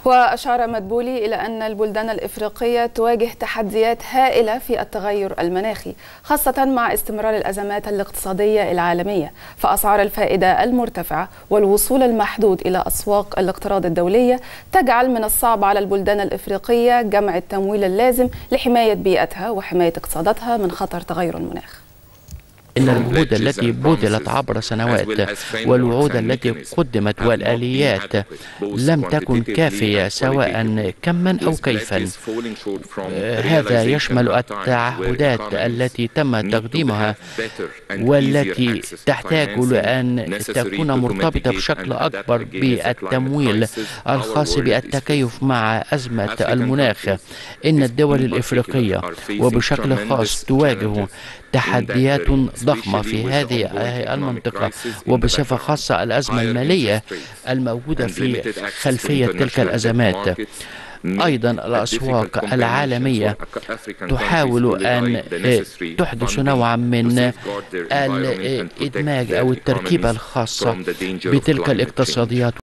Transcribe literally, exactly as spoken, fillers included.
وأشار مدبولي إلى أن البلدان الإفريقية تواجه تحديات هائلة في التغير المناخي، خاصة مع استمرار الأزمات الاقتصادية العالمية، فأسعار الفائدة المرتفعة والوصول المحدود إلى أسواق الاقتراض الدولية تجعل من الصعب على البلدان الإفريقية جمع التمويل اللازم لحماية بيئتها وحماية اقتصاداتها من خطر تغير المناخ. إن الجهود التي بذلت عبر سنوات والوعود التي قدمت والآليات لم تكن كافية سواء كما أو كيفا. هذا يشمل التعهدات التي تم تقديمها والتي تحتاج لأن تكون مرتبطة بشكل أكبر بالتمويل الخاص بالتكيف مع أزمة المناخ. إن الدول الإفريقية وبشكل خاص تواجه تحديات ضخمة في هذه المنطقة، وبصفة خاصة الأزمة المالية الموجودة في خلفية تلك الأزمات. أيضا الأسواق العالمية تحاول أن تحدث نوعا من الإدماج أو التركيبة الخاصة بتلك الاقتصاديات.